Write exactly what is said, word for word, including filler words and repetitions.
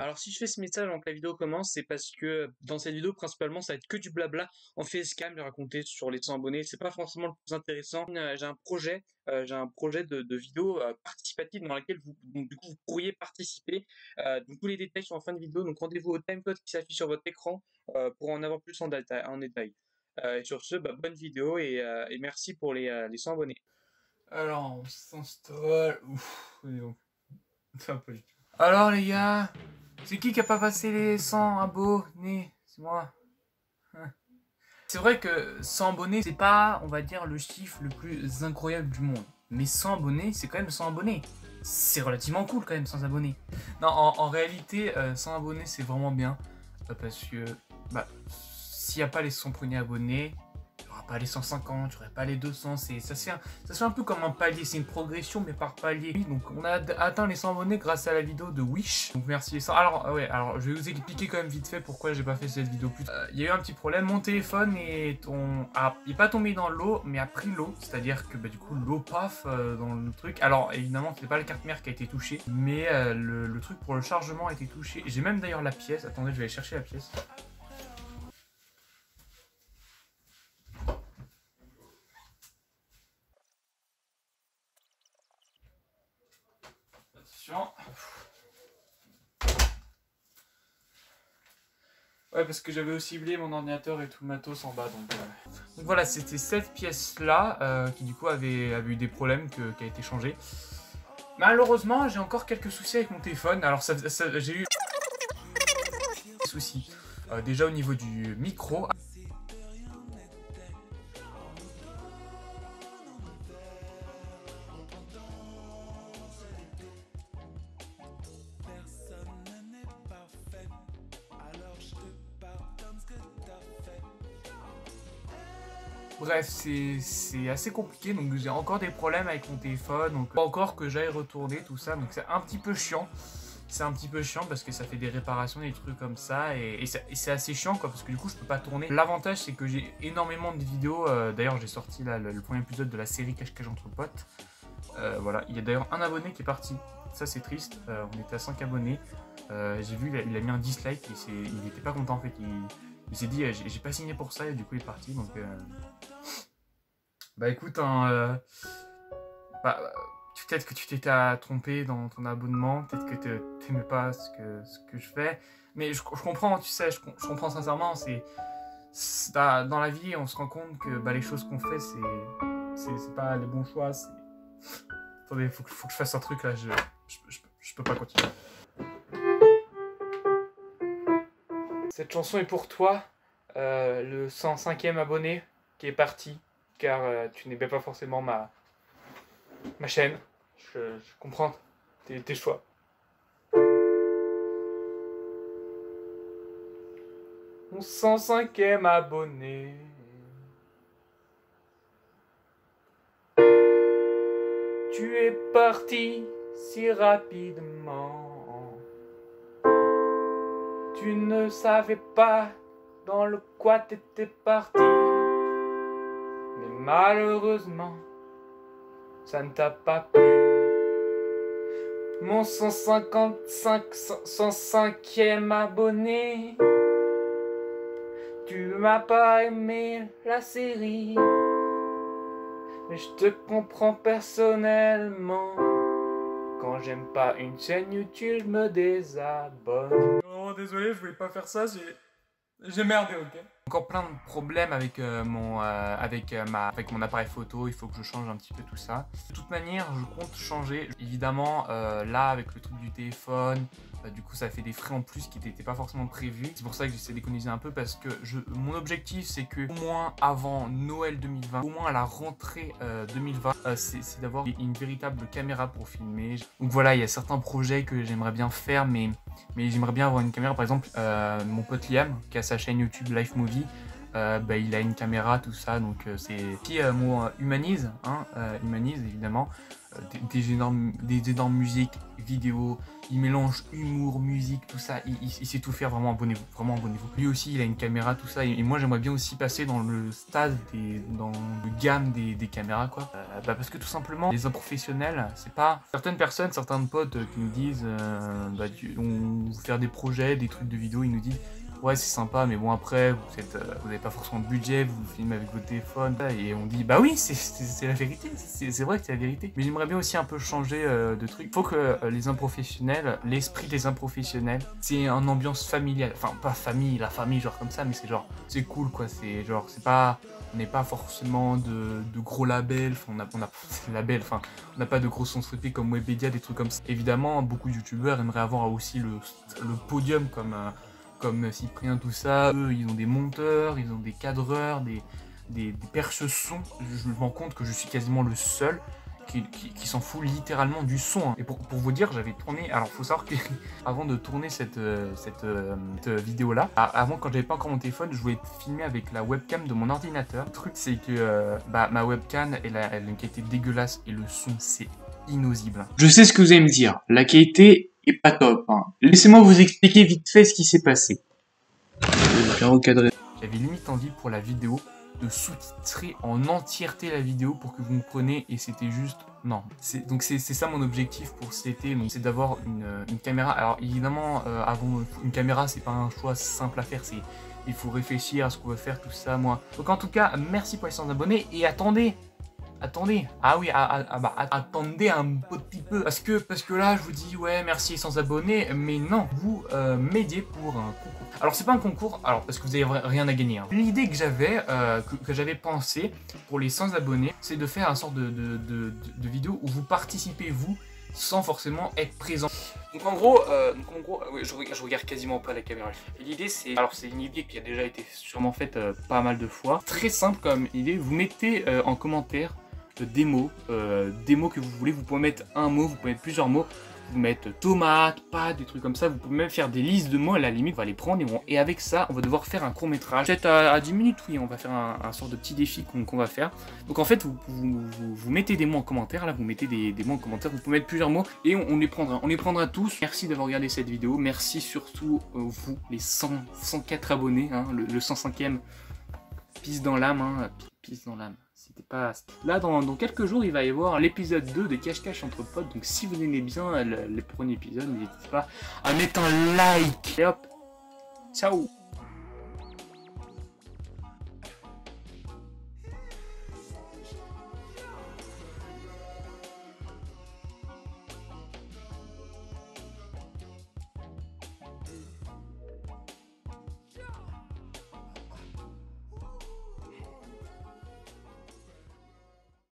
Alors si je fais ce message avant que la vidéo commence, c'est parce que dans cette vidéo principalement ça va être que du blabla en facecam, de raconter sur les cent abonnés, c'est pas forcément le plus intéressant. Euh, j'ai un projet, euh, j'ai un projet de, de vidéo euh, participative dans laquelle vous, donc, du coup, vous pourriez participer. Euh, donc tous les détails sont en fin de vidéo, donc rendez-vous au timecode qui s'affiche sur votre écran euh, pour en avoir plus en, détail. En détail. Euh, et sur ce, bah, bonne vidéo et, euh, et merci pour les, euh, les cent abonnés. Alors, on s'installe. Ouf, voyons. C'est un peu du tout. Alors, les gars, c'est qui qui a pas passé les cent abonnés? C'est moi. Hein. C'est vrai que cent abonnés, c'est pas, on va dire, le chiffre le plus incroyable du monde. Mais cent abonnés, c'est quand même cent abonnés. C'est relativement cool quand même, cent abonnés. Non, en, en réalité, euh, cent abonnés, c'est vraiment bien. Euh, parce que, bah, s'il n'y a pas les cent premiers abonnés, pas les cent cinquante, j'aurais pas les deux cents, c'est, ça, se fait un, ça se fait un peu comme un palier, c'est une progression mais par palier. Oui, donc on a atteint les cent abonnés grâce à la vidéo de Wish, donc merci les cent. Alors ouais, alors je vais vous expliquer quand même vite fait pourquoi j'ai pas fait cette vidéo plus tôt. Il euh, y a eu un petit problème, mon téléphone est, ton... ah, il est pas tombé dans l'eau mais a pris l'eau, c'est-à-dire que bah, du coup l'eau paf euh, dans le truc. Alors évidemment c'est pas le carte mère qui a été touchée, mais euh, le, le truc pour le chargement a été touché. J'ai même d'ailleurs la pièce, attendez je vais aller chercher la pièce. Ouais, parce que j'avais aussi oublié mon ordinateur et tout le matos en bas, donc, euh... donc voilà, c'était cette pièce-là euh, qui du coup avait, avait eu des problèmes, que, qui a été changée. Malheureusement, j'ai encore quelques soucis avec mon téléphone. Alors ça, ça, j'ai eu des soucis. Euh, déjà au niveau du micro. Bref, c'est assez compliqué, donc j'ai encore des problèmes avec mon téléphone, donc pas encore que j'aille retourner tout ça, donc c'est un petit peu chiant. C'est un petit peu chiant parce que ça fait des réparations, des trucs comme ça, et, et c'est assez chiant quoi, parce que du coup je peux pas tourner. L'avantage c'est que j'ai énormément de vidéos, euh, d'ailleurs j'ai sorti là le, le premier épisode de la série Cache-Cache entre potes. Euh, voilà, il y a d'ailleurs un abonné qui est parti, ça c'est triste, euh, on était à cinq abonnés, euh, j'ai vu il a, il a mis un dislike et il était pas content en fait, il, il s'est dit j'ai pas signé pour ça et du coup il est parti, donc... Euh... Bah écoute, hein, euh, bah, peut-être que tu t'étais trompé dans ton abonnement, peut-être que t'aimais pas ce que, ce que je fais, mais je, je comprends, tu sais, je, je comprends sincèrement, c'est dans la vie, on se rend compte que bah, les choses qu'on fait, c'est pas les bons choix, c'est... Attendez, faut, faut que je fasse un truc là, je, je, je, je peux pas continuer. Cette chanson est pour toi, euh, le cent cinquième abonné qui est parti, car euh, tu n'aimais pas forcément ma, ma chaîne. Je, je comprends tes, tes choix. Mon cent cinquième abonné. Tu es parti si rapidement. Tu ne savais pas dans le quoi t'étais parti. Mais malheureusement, ça ne t'a pas plu. Mon cent cinquante-cinq, cent cinquième abonné. Tu m'as pas aimé la série. Mais je te comprends personnellement. Quand j'aime pas une chaîne YouTube, je me désabonne. Oh désolé, je voulais pas faire ça, j'ai... J'ai merdé, ok. Encore plein de problèmes avec, euh, mon, euh, avec, euh, ma, avec mon appareil photo, il faut que je change un petit peu tout ça. De toute manière, je compte changer. Évidemment, euh, là, avec le truc du téléphone, euh, du coup, ça fait des frais en plus qui n'étaient pas forcément prévus. C'est pour ça que j'essaie d'économiser un peu parce que je, mon objectif, c'est que au moins avant Noël deux mille vingt, au moins à la rentrée euh, deux mille vingt, euh, c'est d'avoir une véritable caméra pour filmer. Donc voilà, il y a certains projets que j'aimerais bien faire, mais... Mais j'aimerais bien avoir une caméra, par exemple, euh, mon pote Liam, qui a sa chaîne YouTube Life Movie, euh, bah, il a une caméra, tout ça, donc euh, c'est... Qui euh, moi, Humanise, hein, euh, Humanise, évidemment, euh, des, des, énormes, des énormes musiques, vidéos, il mélange humour, musique, tout ça. Il, il, il sait tout faire, vraiment abonnez-vous, vraiment abonnez-vous. Lui aussi, il a une caméra, tout ça. Et, et moi, j'aimerais bien aussi passer dans le stade, des, dans le gamme des, des caméras, quoi. Euh, bah, parce que tout simplement, les professionnels, c'est pas... Certaines personnes, certains potes qui nous disent, euh, bah, on va faire des projets, des trucs de vidéo, ils nous disent... Ouais, c'est sympa, mais bon, après, vous êtes, euh, vous n'avez pas forcément de budget, vous filmez avec votre téléphone, et on dit, bah oui, c'est la vérité, c'est vrai que c'est la vérité. Mais j'aimerais bien aussi un peu changer euh, de truc. Il faut que euh, les improfessionnels, l'esprit des improfessionnels, c'est une ambiance familiale. Enfin, pas famille, la famille, genre comme ça, mais c'est genre, c'est cool, quoi. C'est genre, c'est pas, on n'est pas forcément de, de gros labels, enfin, on a, on a labels, enfin, on n'a pas de grosses entreprises comme Webedia, des trucs comme ça. Évidemment, beaucoup de youtubeurs aimeraient avoir aussi le, le podium comme... Euh, comme Cyprien, tout ça, eux, ils ont des monteurs, ils ont des cadreurs, des, des, des perches son. Je me rends compte que je suis quasiment le seul qui, qui, qui s'en fout littéralement du son. Hein. Et pour, pour vous dire, j'avais tourné... Alors, faut savoir que avant de tourner cette, euh, cette, euh, cette vidéo-là, avant, quand j'avais pas encore mon téléphone, je voulais filmer avec la webcam de mon ordinateur. Le truc, c'est que euh, bah, ma webcam, elle a, elle a une qualité dégueulasse et le son, c'est inaudible. Je sais ce que vous allez me dire. La qualité est pas top. Hein. Laissez-moi vous expliquer vite fait ce qui s'est passé. J'avais limite envie pour la vidéo de sous-titrer en entièreté la vidéo pour que vous me preniez et c'était juste... Non. Donc c'est ça mon objectif pour cet été, c'est d'avoir une, une caméra. Alors évidemment, euh, avant une caméra, c'est pas un choix simple à faire, c'est il faut réfléchir à ce qu'on veut faire, tout ça, moi. Donc en tout cas, merci pour les cent abonnés et attendez Attendez, ah oui, ah, ah, bah, attendez un petit peu, parce que, parce que là, je vous dis, ouais, merci sans abonnés, mais non, vous euh, m'aidiez pour un concours. Alors, c'est pas un concours, alors, parce que vous avez rien à gagner. Hein. L'idée que j'avais, euh, que, que j'avais pensé pour les cent abonnés, c'est de faire un sort de, de, de, de, de vidéo où vous participez, vous, sans forcément être présent. Donc en gros, euh, donc en gros, ouais, je, regarde, je regarde quasiment pas la caméra. Et l'idée c'est, alors c'est une idée qui a déjà été sûrement faite euh, pas mal de fois. Très simple comme idée, vous mettez euh, en commentaire des mots, euh, des mots que vous voulez, vous pouvez mettre un mot, vous pouvez mettre plusieurs mots, vous mettre tomate, pâte, des trucs comme ça, vous pouvez même faire des listes de mots, à la limite, on va les prendre et, on, et avec ça, on va devoir faire un court métrage, peut-être à, à dix minutes, oui, on va faire un, un sort de petit défi qu'on qu'on va faire. Donc en fait, vous, vous, vous, vous mettez des mots en commentaire, là, vous mettez des, des mots en commentaire, vous pouvez mettre plusieurs mots et on, on les prendra, on les prendra tous. Merci d'avoir regardé cette vidéo, merci surtout euh, vous, les cent, cent quatre abonnés, hein, le, le cent cinquième, pisse dans l'âme, hein, pisse dans l'âme. C'était pas... Là, dans, dans quelques jours, il va y avoir l'épisode deux de Cache-Cache entre potes. Donc, si vous aimez bien le, le premier épisode, n'hésitez pas à mettre un like. Et hop, ciao.